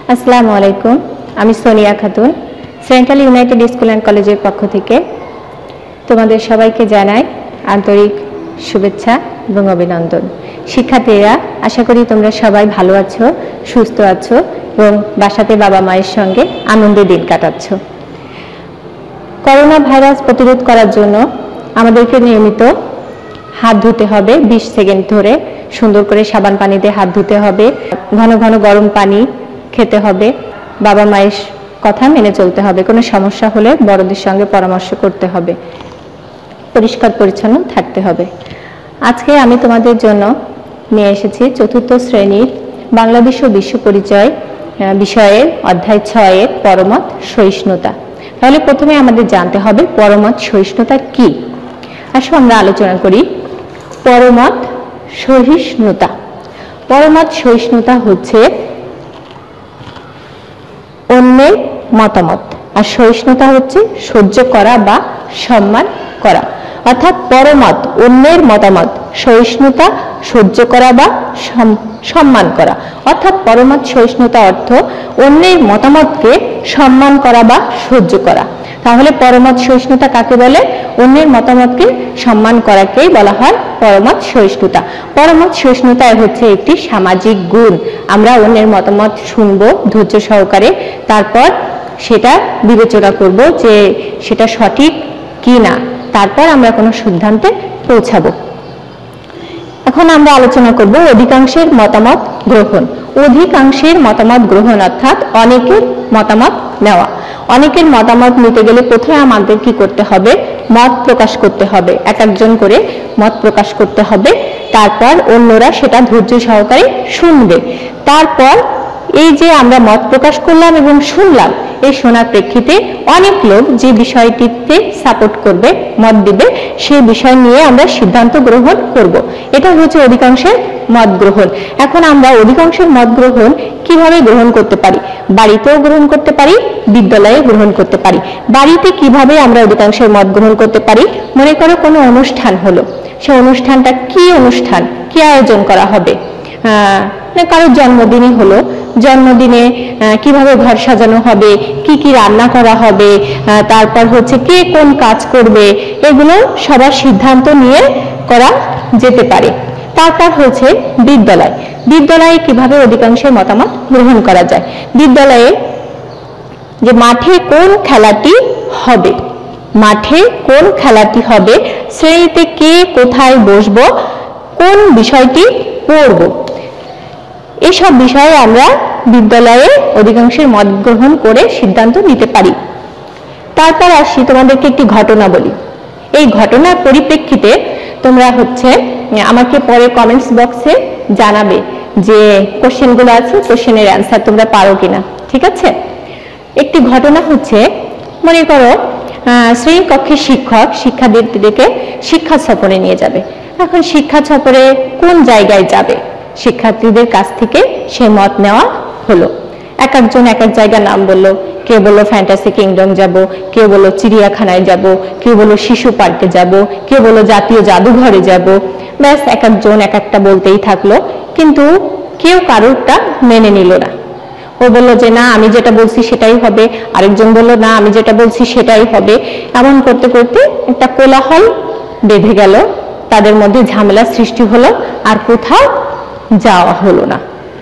আসসালামু আলাইকুম, আমি Sonia Khatun, central united school and কলেজের পক্ষ থেকে তোমাদের সবাইকে জানাই আন্তরিক শুভেচ্ছা এবং অভিনন্দন। শিক্ষার্থীরা, আশা করি তোমরা সবাই ভালো আছো, সুস্থ আছো এবং বাসাতে বাবা মায়ের সঙ্গে আনন্দে দিন কাটাচ্ছ। করোনা ভাইরাস প্রতিরোধ করার জন্য আমাদেরকে নিয়মিত হাত ধুতে হবে, 20 সেকেন্ড ধরে সুন্দর করে সাবান পানিতে হাত ধুতে হবে, ঘন ঘন গরম পানি খেতে হবে, বাবা মায়ের কথা মেনে চলতে হবে, কোনো সমস্যা হলে বড়দের সঙ্গে পরামর্শ করতে হবে, পরিষ্কার পরিচ্ছন্ন থাকতে হবে। আজকে আমি তোমাদের জন্য নিয়ে এসেছি চতুর্থ শ্রেণীর বাংলাদেশ ও বিশ্ব পরিচয় বিষয়ের অধ্যায় 6 এর পরমত সহিষ্ণুতা। তাহলে প্রথমে আমাদের জানতে হবে পরমত সহিষ্ণুতা কি। আসো আমরা আলোচনা করি পরমত সহিষ্ণুতা। পরমত সহিষ্ণুতা হচ্ছে অন্যের মতামত, আর সহিষ্ণুতা হচ্ছে সহ্য করা বা সম্মান করা। অর্থাৎ পরমত অন্যের মতামত, সহিষ্ণুতা সহ্য করা বা সম্মান করা। অর্থাৎ পরমত সহিষ্ণুতা অর্থ অন্যের মতামতকে সম্মান করা বা সহ্য করা। তাহলে পরমত সহিষ্ণুতা কাকে বলে? অন্যের মতামতকে সম্মান করাকেই বলা হয় পরমত সহিষ্ণুতা। পরমত সহিষ্ণুতা হচ্ছে একটি সামাজিক গুণ। আমরা অন্যের মতামত শুনবো ধৈর্য সহকারে, তারপর সেটা বিবেচনা করব যে সেটা সঠিক কি না, তারপর আমরা কোনো সিদ্ধান্তে পৌঁছাবো। এখন আমরা আলোচনা করব অধিকাংশের মতামত গ্রহণ। অধিকাংশের মতামত গ্রহণ অর্থাৎ অনেকের মতামত নেওয়া। অনেকের মতামত নিতে গেলে প্রথমে আমাদের কি করতে হবে? মত প্রকাশ করতে হবে, এক একজন করে মত প্রকাশ করতে হবে। তারপর অন্যরা সেটা ধৈর্য সহকারে শুনবে। তারপর এই যে আমরা মত প্রকাশ করলাম এবং শুনলাম, এই শোনার প্রেক্ষিতে অনেক লোক যে বিষয়টিতে সাপোর্ট করবে, মত দিবে, সেই বিষয় নিয়ে আমরা সিদ্ধান্ত গ্রহণ করব। এটা হচ্ছে অধিকাংশের মত গ্রহণ। এখন আমরা অধিকাংশের মত গ্রহণ কিভাবে গ্রহণ করতে পারি? বাড়িতেও গ্রহণ করতে পারি, বিদ্যালয়ে গ্রহণ করতে পারি। বাড়িতে কিভাবে আমরা অধিকাংশের মত গ্রহণ করতে পারি? মনে করো কোনো অনুষ্ঠান হলো, সেই অনুষ্ঠানটা কি অনুষ্ঠান, কি আয়োজন করা হবে? কারোর জন্মদিনই হলো, জন্মদিনে কিভাবে ঘর সাজানো হবে, কি কি রান্না করা হবে, তারপর হচ্ছে কে কোন কাজ করবে, এগুলো সবার সিদ্ধান্ত নিয়ে করা যেতে পারে। তারপর হচ্ছে বিদ্যালয়। বিদ্যালয়ে কিভাবে অধিকাংশের মতামত গ্রহণ করা যায়? বিদ্যালয়ে যে মাঠে কোন খেলাটি হবে, মাঠে কোন খেলাটি হবে, শ্রেণীতে কে কোথায় বসবো, কোন বিষয়টি পড়ব, এসব বিষয়ে আমরা বিদ্যালয়ে অধিকাংশের মত গ্রহণ করে সিদ্ধান্ত নিতে পারি। তারপর আসি, তোমাদেরকে একটি ঘটনা বলি। এই ঘটনার পরিপ্রেক্ষিতে তোমরা হচ্ছে আমাকে পরে কমেন্টস বক্সে জানাবে যে কোশ্চেনগুলো আছে, কোশ্চেনের অ্যান্সার তোমরা পারো কিনা, ঠিক আছে? একটি ঘটনা হচ্ছে, মনে করো শ্রেণীকক্ষের শিক্ষক শিক্ষার্থীদেরকে শিক্ষা সফরে নিয়ে যাবে। এখন শিক্ষা সফরে কোন জায়গায় যাবে, শিক্ষার্থীদের কাছ থেকে সে মত নেওয়া হলো। এক একজন এক এক জায়গার নাম বললো। কেউ বললো ফ্যান্টাসি কিংডম যাব, কেউ বললো চিড়িয়াখানায় যাব, কেউ বললো শিশু পার্কে যাব, কেউ বললো জাতীয় জাদুঘরে যাব। ব্যাস এক একজন এক একটা বলতেই থাকলো, কিন্তু কেউ কারোরটা মেনে নিল না। ও বললো যে না, আমি যেটা বলছি সেটাই হবে। আরেকজন বললো না, আমি যেটা বলছি সেটাই হবে। এমন করতে করতে একটা কোলাহল বেঁধে গেল, তাদের মধ্যে ঝামেলা সৃষ্টি হলো, আর কোথাও যাওয়া হলো না।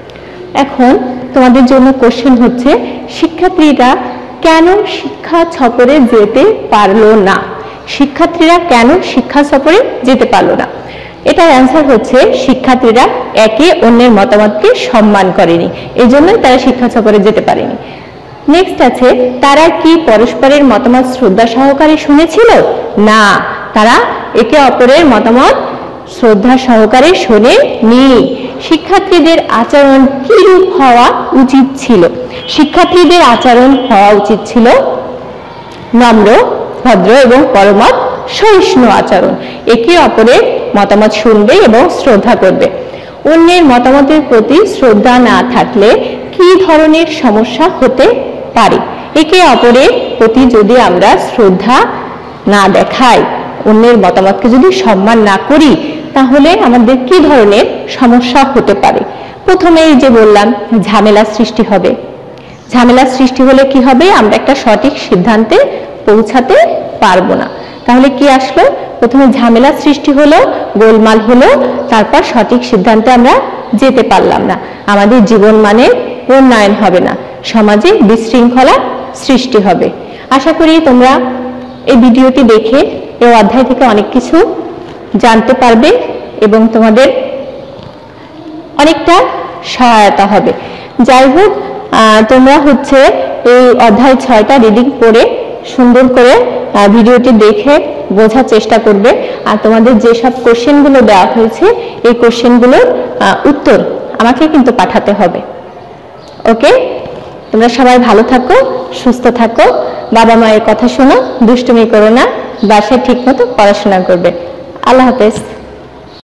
এখন তোমাদের জন্য কোশ্চেন হচ্ছে, শিক্ষার্থীরা কেন শিক্ষা সফরে যেতে পারলো না? শিক্ষার্থীরা কেন শিক্ষা সফরে যেতে পারলো না? এটার অ্যান্সার হচ্ছে শিক্ষার্থীরা একে অন্যের মতামতকে সম্মান করেনি, এই জন্যই তারা শিক্ষা সফরে যেতে পারেনি। নেক্সট আছে, তারা কি পরস্পরের মতামত শ্রদ্ধা সহকারে শুনেছিল? না, তারা একে অপরের মতামত শ্রদ্ধা সহকারে শোনেনি। শিক্ষার্থীদের আচরণ কিরূপ হওয়া উচিত ছিল? শিক্ষার্থীদের আচরণ হওয়া উচিত ছিল নম্র, ভদ্র এবং পরমত সহিষ্ণু আচরণ। একে অপরের মতামত শুনবে এবং শ্রদ্ধা করবে। অন্যের মতামতের প্রতি শ্রদ্ধা না থাকলে কি ধরনের সমস্যা হতে পারে? একে অপরের প্রতি যদি আমরা শ্রদ্ধা না দেখাই, অন্যের মতামতকে যদি সম্মান না করি, তাহলে আমাদের কি ধরনের সমস্যা হতে পারে? প্রথমেই যে বললাম, ঝামেলা সৃষ্টি হবে। ঝামেলা সৃষ্টি হলে কি হবে, আমরা একটা সঠিক সিদ্ধান্তে পৌঁছাতে পারবো না। তাহলে কি আসলো, প্রথমে ঝামেলা সৃষ্টি হলো, গোলমাল হলো, তারপর সঠিক সিদ্ধান্তে আমরা যেতে পারলাম না, আমাদের জীবন মানের উন্নয়ন হবে না, সমাজে বিশৃঙ্খলা সৃষ্টি হবে। আশা করি তোমরা এই ভিডিওটি দেখে এই অধ্যায় থেকে অনেক কিছু জানতে পারবে এবং তোমাদের অনেকটা সহায়তা হবে। যাই হোক, তোমরা হচ্ছে এই অধ্যায় 6টা রিডিং পড়ে সুন্দর করে ভিডিওটি দেখে বোঝার চেষ্টা করবে। আর তোমাদের যেসব কোশ্চেনগুলো দেওয়া হয়েছে এই কোশ্চেনগুলোর উত্তর আমাকে কিন্তু পাঠাতে হবে। ওকে, তোমরা সবাই ভালো থাকো, সুস্থ থাকো, বাবা মায়ের কথা শোনো, দুষ্টুমি করো না, বাসায় ঠিক মতো পড়াশোনা করবে। আল্লাহ হাফেজ।